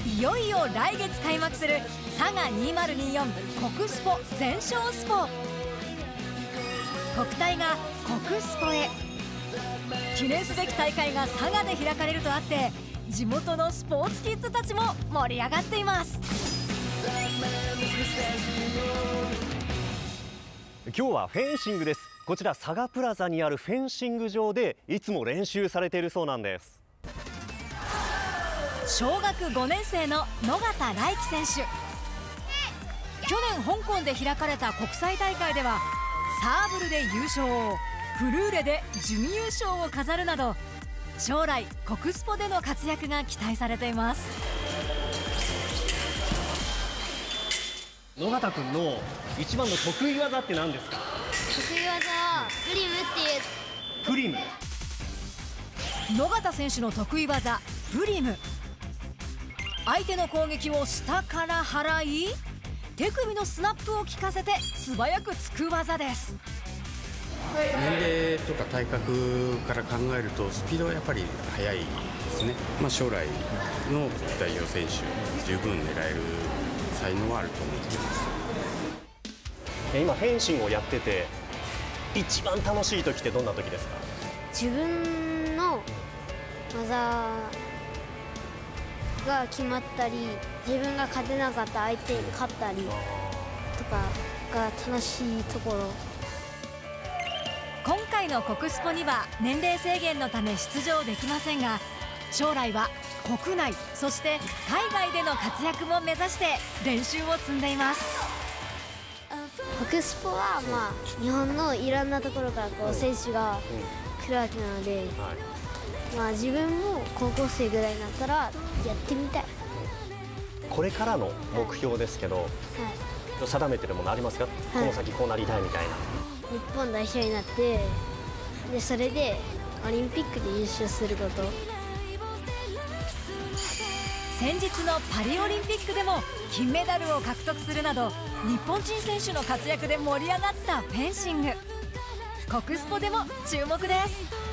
いよいよ来月開幕する佐賀2024国スポ全勝スポ。国体が国スポへ。記念すべき大会が佐賀で開かれるとあって、地元のスポーツキッズたちも盛り上がっています。 今日はフェンシングです。こちら佐賀プラザにあるフェンシング場でいつも練習されているそうなんです。 小学5年生の野方来輝選手。去年香港で開かれた国際大会ではサーブルで優勝、フルーレで準優勝を飾るなど、将来国スポでの活躍が期待されています。 野方君の一番の得意技って何ですか？ 得意技はプリムっていう。 プリム。 野方選手の得意技プリム。相手の攻撃を下から払い、手首のスナップを効かせて素早くつく技です。 年齢とか体格から考えるとスピードはやっぱり速いですね。将来の代表選手十分狙える才能はあると思っています。 今フェンシングをやってて一番楽しい時ってどんな時ですか？ 自分の技が決まったり、自分が勝てなかった相手に勝ったりとかが楽しいところ。 今回の国スポには年齢制限のため出場できませんが、将来は国内そして海外での活躍も目指して練習を積んでいます。 国スポは日本のいろんなところから選手が来るわけなので、自分も高校生ぐらいになったらやってみたい。 これからの目標ですけど、定めてるものありますか？この先こうなりたいみたいな。 日本代表になって、それでオリンピックで優勝すること。 先日のパリオリンピックでも金メダルを獲得するなど、日本人選手の活躍で盛り上がったフェンシング。国スポでも注目です。